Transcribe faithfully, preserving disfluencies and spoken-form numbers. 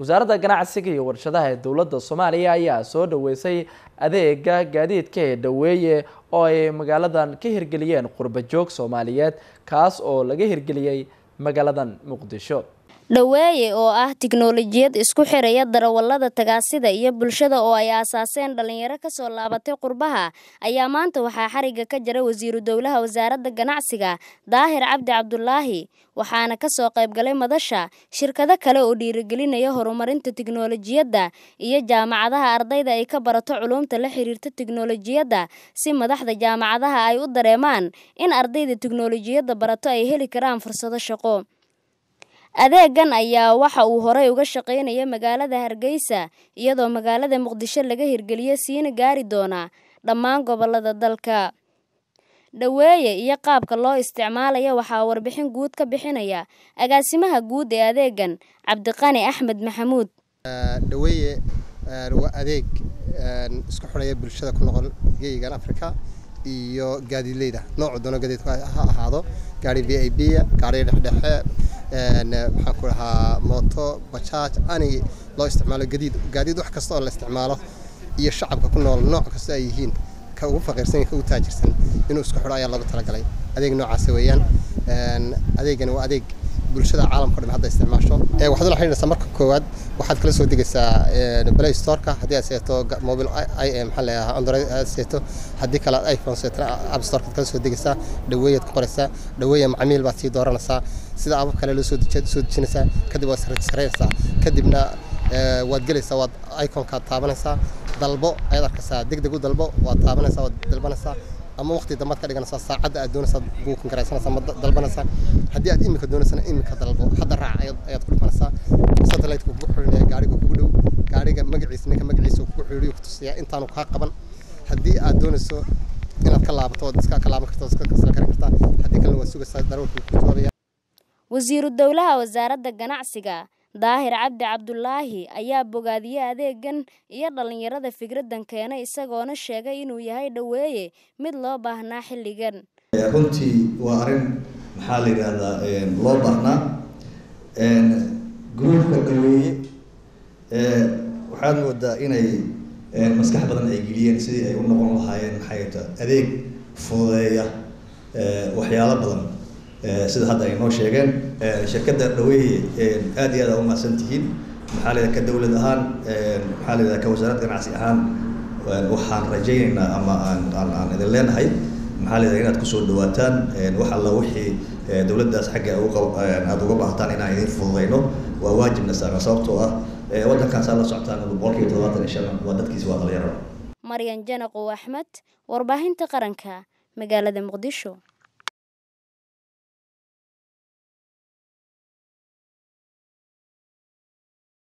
wasaaradda ganacsiga iyo warshadaha ee dowladda Soomaaliya ayaa soo dhaweysay adeega gaadiidka ee dhaweeye oo ay magaaladan ka hirgeliyeen qurba joog Soomaaliyeed kaas oo laga hirgeliyay magaaladan Muqdisho. dhaweeye oo ah tiknoolajiyad isku xiraya darawallada tagaasida iyo bulshada oo ay aasaaseen dhalinyaro ka soo laabatay qurbaha ayaa maanta waxaa xariga ka jira wasiiru dowlaha wasaaradda ganacsiga Daahir Cabdi Cabdullaahi waxaana ka soo qayb galay madasha shirkado kale oo dhiirigelinaya horumarinta tiknoolajiyadda iyo jaamacadaha ardayda ay ka barato culuumta la xiriirta tiknoolajiyadda si madaxda jaamacadaha ay u dareemaan in ardayda tiknoolajiyadda barato ay heli karaan fursado shaqo. adeegan ayaa waxa uu horay uga shaqeynaya magaalada Hargeysa iyadoo magaalada Muqdisho laga hirgeliyay siina gaari doona dhammaan gobolada dalka. dhaweeye iyo qaabka loo isticmaalayo waxa warbixin guud ka bixinaya agaasimaha guud ee adeegan Cabdiqani Axmed Maxamuud. dhaweeye waa adeeg isku xiraya bulshada ku nool geeyigan Afrika iyo gaadiidleyda nooc doona gaadiidka ha ahaado gaari V I P gaari dhexdhexe een maxaan ku lahaa mooto bajaaj ani loo isticmaalo gaadiid gaadiid wax kasta oo la isticmaalo iyo shacabka ku nool nooc kasta ay yihiin ka ugu faqirsan ka ugu taajirsan inuu isku xiro ayaa lagu talagalay adeeg noocaas weeyaan een adeegani waa adeeg bulshada caalamka dhan hadda isticmaasho ee waxaad la xiriiraysaa marka koowaad waxaad kala soo digaysaa Play Store-ka hadii aad seeto mobile I M maxaa la yiraahdaa Android aad seeto hadii kale iPhone seeto App Store-ka kala soo digaysaa dhaweeye ku qoraysaa dhaweeye macmiil baad sii dooranaysaa sida app kale loo soo soo dejinaysaa kadib waad sarreeysaa kadibna waad galaysaa waad icon-ka taabanaysaa dalbo ayaad arkaysaa degdeg u dalbo waad taabanaysaa waad dalbanaysaa ama waqti damad ka dhiganaysaa saacada aad doonaysaa buukin karaysanaysaa ma dalbanaysaa hadii aad imika doonaysana imika dalbo hadda raac ayaad ku dhufanaysaa satellite ku xiriiraya gaariga kugu dhow gaariga magaciisa ninka magaciisa kugu xiriiriyo ku tusiyaa intaanu ka qaban hadii aad doonayso inaad ka laabato oo iska ka laaban karto iska kasla karin kartaa hadii kale waa sugaysaa darawalku ku jawaabaya. wasiiru dowlaha wasaaradda ganacsiga Daahir Cabdi Cabdullaahi ayaa bogaadiyay adeegan iyo dhalinyarada fikradan keenay isagoona sheegay inuu yahay dhaweeye mid loo baahnaa xilligan. runtii waa arin maxaa la yiraahdaa ee loo baahnaa een gruupka dhaweeye ee waxaad moodaa inay maskax badan ay geliyeen sidii ay u noqon lahaayeen maxay tahay adeeg fududeeya ee waxyaalo badan sida hadda ay noo sheegeen shirkadda dhaweeye aad iyo aad u mahadsantihiin maxaa leeyahay ka dawlad ahaan maxaa leeyahay ka wasaaradda ganacsi ahaan waxaan rajaynaynaa ama aan aan idin leenahay maxaa leeyahay inaad ku soo dhawaataan wax alla wixii dawladdaas xagga aad uga baahataan inaan idin fududeyno waa waajibna saaran sababtoo ah waddankaas la socotaan boqolkiiba todobaatan iyo shan waa dadkiisa waa dhalinyaro. Maryan Janaqo Axmed warbaahinta qaranka magaalada Muqdisho.